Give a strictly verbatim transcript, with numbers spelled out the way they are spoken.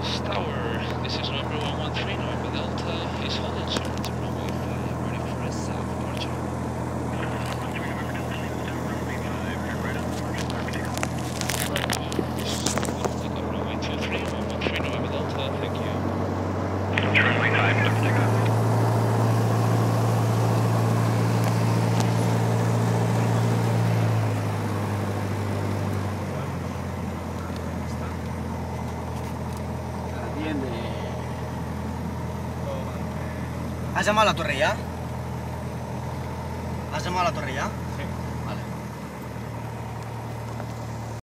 Tower, this is November one one three, November Delta, is holding short to runway five, ready for a south departure. Take off runway two three, one one three, November Delta, thank you. Runway five, clear for takeoff. ¿Has llamado a la torre ya? ¿Has llamado a la torre ya?